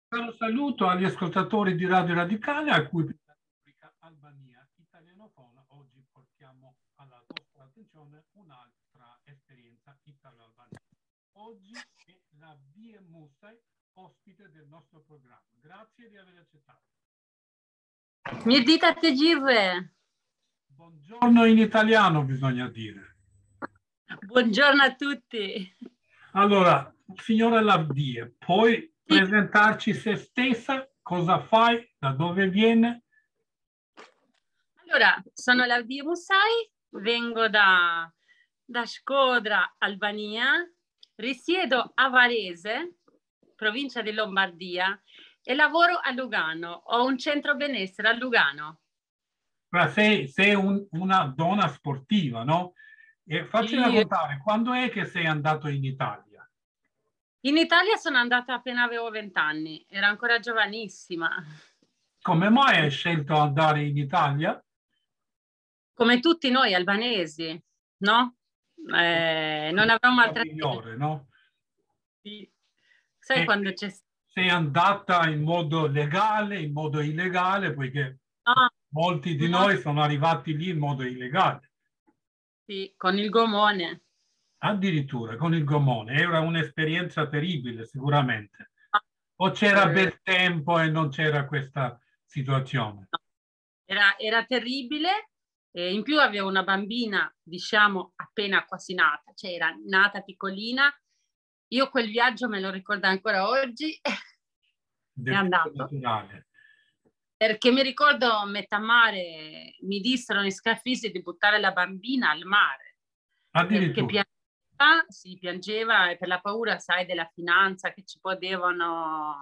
Caro saluto agli ascoltatori di Radio Radicale a cui per la rubrica Albania italianofona oggi portiamo alla vostra attenzione un'altra esperienza italo-albanese. Oggi è la Vie Musai, ospite del nostro programma. Grazie di aver accettato. Mirdita te girre. Buongiorno in italiano bisogna dire. Buongiorno a tutti. Allora, signora Lavdie, puoi presentarci se stessa, cosa fai, da dove viene? Allora, sono Lavdie Musai, vengo da Shkodra, Albania, risiedo a Varese, provincia di Lombardia, e lavoro a Lugano. Ho un centro benessere a Lugano. Ma sei una donna sportiva, no? E facci raccontare, quando è che sei andato in Italia? In Italia sono andata appena avevo 20 anni, ero ancora giovanissima. Come mai hai scelto di andare in Italia? Come tutti noi albanesi, no? Non avevamo altra Migliore, no? sì. Sai quando c'è... Sei andata in modo legale, in modo illegale, poiché molti di noi sono arrivati lì in modo illegale. Sì, con il gomone. Addirittura, con il gomone. Era un'esperienza terribile, sicuramente. O c'era bel tempo e non c'era questa situazione? Era terribile. In più avevo una bambina, diciamo, appena quasi nata. Cioè era nata piccolina. Io quel viaggio me lo ricordo ancora oggi. È andato. Naturale. Perché mi ricordo a metà mare mi dissero gli scafisti di buttare la bambina al mare. Addirittura. Perché piangeva e per la paura, sai, della finanza che ci potevano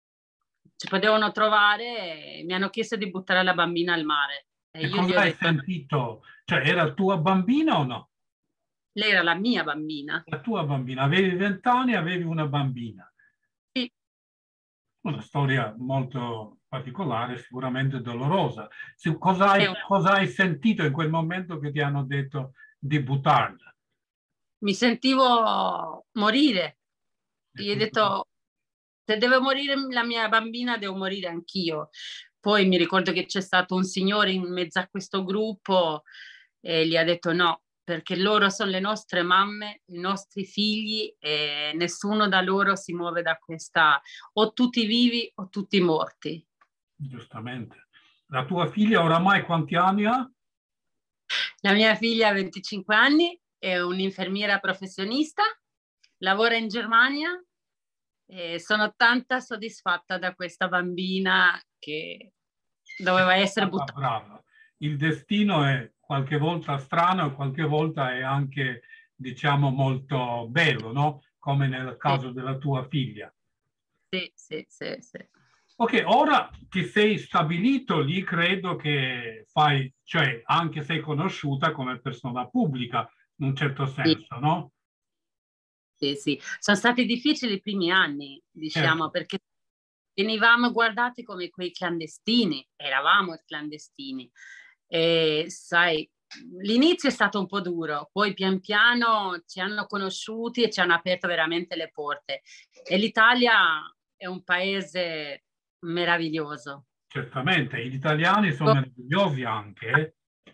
trovare, mi hanno chiesto di buttare la bambina al mare. E cosa hai sentito? Cioè, era tua bambina o no? Lei era la mia bambina. La tua bambina. Avevi 20 anni e avevi una bambina. Sì. Una storia molto particolare, sicuramente dolorosa. Cosa hai sentito in quel momento che ti hanno detto di buttarla? Mi sentivo morire. Gli ho detto, se deve morire la mia bambina, devo morire anch'io. Poi mi ricordo che c'è stato un signore in mezzo a questo gruppo e gli ha detto no, perché loro sono le nostre mamme, i nostri figli e nessuno da loro si muove da questa, o tutti vivi o tutti morti. Giustamente. La tua figlia oramai quanti anni ha? La mia figlia ha 25 anni, è un'infermiera professionista, lavora in Germania e sono tanta soddisfatta da questa bambina che doveva essere buttata. Brava. Il destino è qualche volta strano e qualche volta è anche, diciamo, molto bello, no? Come nel caso della tua figlia. Sì, sì, sì, sì. Ok, ora ti sei stabilito lì, credo che fai, cioè anche sei conosciuta come persona pubblica, in un certo senso, sì. No? Sì, sì. Sono stati difficili i primi anni, diciamo, certo. Perché venivamo guardati come quei clandestini, eravamo clandestini. E sai, l'inizio è stato un po' duro, poi pian piano ci hanno conosciuti e ci hanno aperto veramente le porte. E l'Italia è un paese meraviglioso. Certamente, gli italiani sono meravigliosi anche,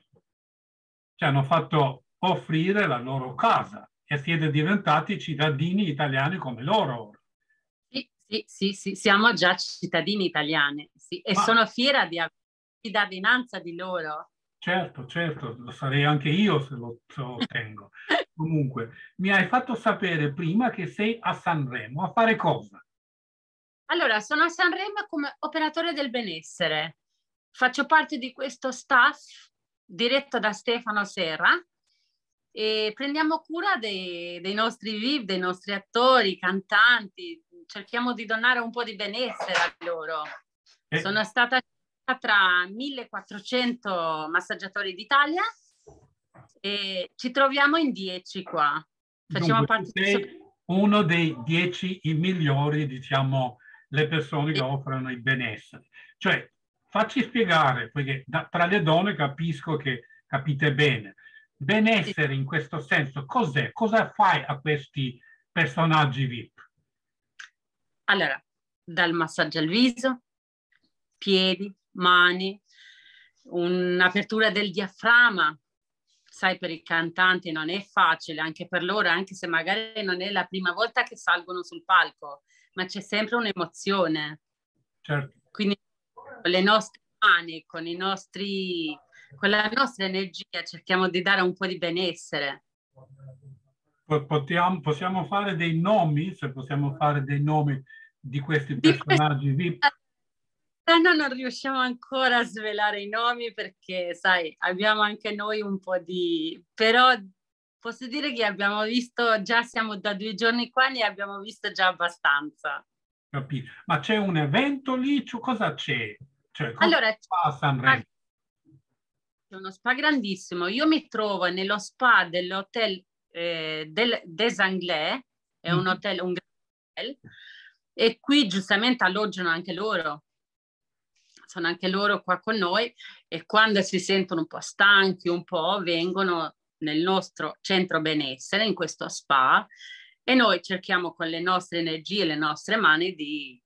ci hanno fatto offrire la loro casa e siete diventati cittadini italiani come loro. Sì, sì, sì, sì, siamo già cittadini italiani, sì, e sono fiera di avere cittadinanza di loro. Certo, certo, lo sarei anche io se lo ottengo. Comunque, mi hai fatto sapere prima che sei a Sanremo, a fare cosa? Allora, sono a Sanremo come operatore del benessere. Faccio parte di questo staff diretto da Stefano Serra e prendiamo cura dei nostri VIP, dei nostri attori, cantanti. Cerchiamo di donare un po' di benessere a loro. Sono stata tra 1400 massaggiatori d'Italia e ci troviamo in 10 qua. Facciamo Dunque, parte sei uno dei 10 i migliori, diciamo, le persone che offrono il benessere. Cioè, facci spiegare, perché tra le donne capisco che capite bene. Benessere in questo senso, cos'è? Cosa fai a questi personaggi VIP? Allora, dal massaggio al viso, piedi, mani, un'apertura del diaframma. Sai, per i cantanti non è facile, anche per loro, anche se magari non è la prima volta che salgono sul palco, ma c'è sempre un'emozione. Certo. Quindi con le nostre mani, con la nostra energia cerchiamo di dare un po' di benessere. Possiamo fare dei nomi, se possiamo fare dei nomi di questi personaggi VIP? Non riusciamo ancora a svelare i nomi perché, sai, abbiamo anche noi un po' di... Però posso dire che abbiamo visto, già siamo da 2 giorni qua, ne abbiamo visto già abbastanza. Capito. Ma c'è un evento lì? Cosa c'è? Cioè, cosa Allora, fa a Sanremo? c'è uno spa grandissimo. Io mi trovo nello spa dell'hotel des Anglais, è un hotel, un gran hotel, e qui giustamente alloggiano anche loro. Sono anche loro qua con noi e quando si sentono un po' stanchi, un po' vengono nel nostro centro benessere, in questo spa, e noi cerchiamo con le nostre energie, le nostre mani di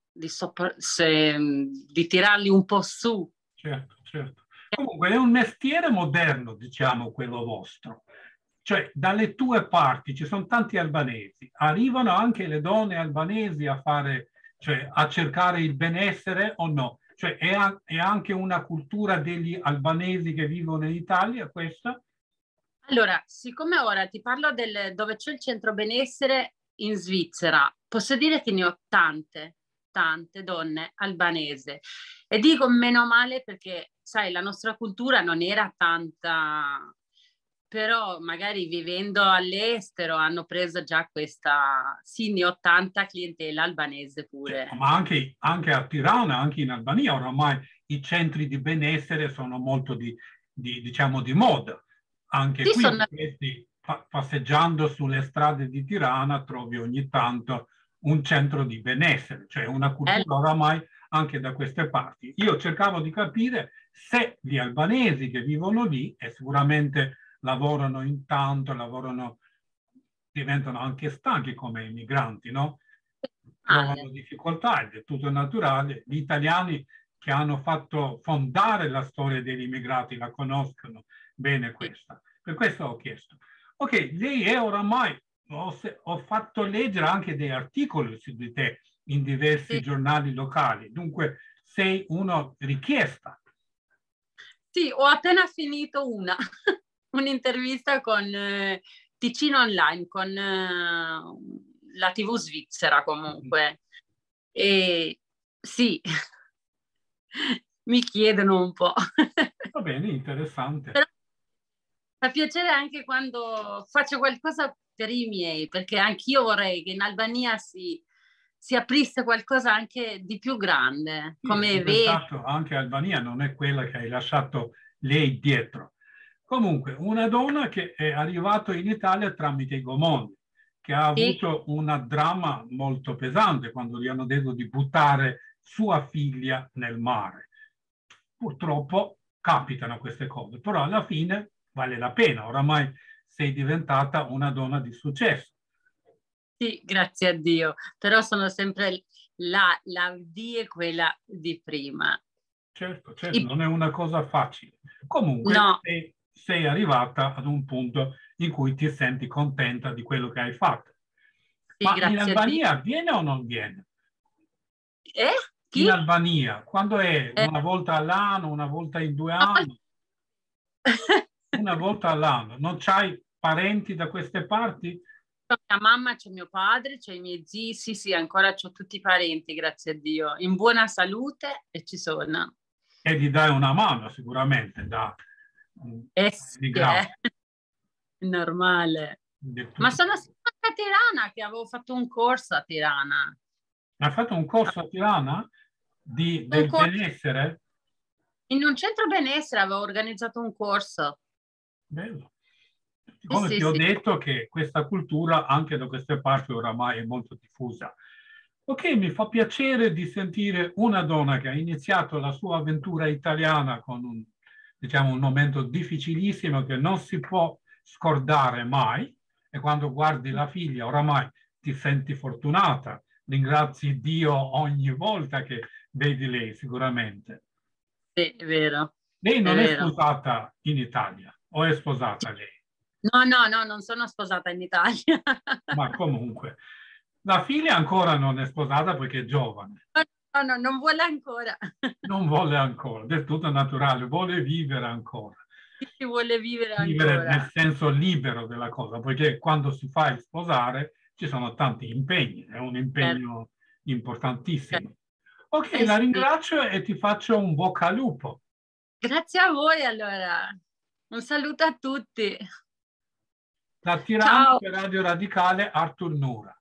tirarli un po' su. Certo, certo. Comunque è un mestiere moderno, diciamo, quello vostro. Cioè, dalle tue parti ci sono tanti albanesi. Arrivano anche le donne albanesi a fare, cioè, a cercare il benessere o no? Cioè, è anche una cultura degli albanesi che vivono in Italia, questa? Allora, siccome ora ti parlo dove c'è il centro benessere in Svizzera, posso dire che ne ho tante donne albanese e dico meno male perché, sai, la nostra cultura non era tanta, però magari vivendo all'estero hanno preso già questa, sì, ne ho tanta clientela albanese pure. Ma anche a Tirana, anche in Albania, oramai i centri di benessere sono molto diciamo, di moda. Anche Sì, qui, passeggiando sulle strade di Tirana, trovi ogni tanto un centro di benessere, cioè una cultura oramai anche da queste parti. Io cercavo di capire se gli albanesi che vivono lì, e sicuramente lavorano intanto, diventano anche stanchi come immigranti, no? Trovano difficoltà, ed è tutto naturale. Gli italiani che hanno fatto fondare la storia degli immigrati la conoscono bene questa. Per questo ho chiesto. Ok, lei è oramai, ho fatto leggere anche dei articoli su di te in diversi giornali locali, dunque sei una richiesta. Sì, ho appena finito un'intervista con Ticino Online, con la TV svizzera comunque. E sì, mi chiedono un po'. Va bene, interessante. Però fa piacere anche quando faccio qualcosa per i miei, perché anch'io vorrei che in Albania si aprisse qualcosa anche di più grande, sì, come evento. Anche Albania non è quella che hai lasciato lei dietro. Comunque, una donna che è arrivata in Italia tramite i Gomondi, che ha avuto una dramma molto pesante quando gli hanno detto di buttare sua figlia nel mare. Purtroppo capitano queste cose, però alla fine vale la pena, oramai sei diventata una donna di successo. Sì, grazie a Dio, però sono sempre la die quella di prima. Certo, non è una cosa facile. Comunque no. sei arrivata ad un punto in cui ti senti contenta di quello che hai fatto. Sì, ma in grazie a Dio. Albania viene o non viene? Chi? In Albania, quando è? Una volta all'anno, una volta in 2 anni? Una volta all'anno. Non c'hai parenti da queste parti? C'è mia mamma, c'è mio padre, c'è i miei zii, sì, ancora c'ho tutti i parenti, grazie a Dio, in buona salute e ci sono. E gli dai una mano sicuramente da Sì, normale. Ma sono stata a Tirana, che avevo fatto un corso a Tirana. Hai fatto un corso a Tirana del benessere? In un centro benessere avevo organizzato un corso. Bello. Come ti ho detto che questa cultura anche da queste parti oramai è molto diffusa. Ok, mi fa piacere di sentire una donna che ha iniziato la sua avventura italiana con un momento difficilissimo che non si può scordare mai, e quando guardi la figlia oramai ti senti fortunata ringrazi Dio ogni volta che vedi lei, sicuramente. Sì, è vero. Lei non È è vero. sposata in Italia, o è sposata lei? No, no, no, non sono sposata in Italia. Ma comunque, la figlia ancora non è sposata perché è giovane, No, no, non vuole ancora. non vuole ancora, del tutto naturale, vuole vivere ancora. Si vuole vivere Vivere nel ancora. senso libero della cosa, perché quando si fa il sposare ci sono tanti impegni, è un Certo, impegno importantissimo. certo. Ok, Eh la sì. ringrazio e ti faccio un bocca al lupo. Grazie a voi allora. Un saluto a tutti. Da Tirana Ciao. per Radio Radicale, Artur Nura.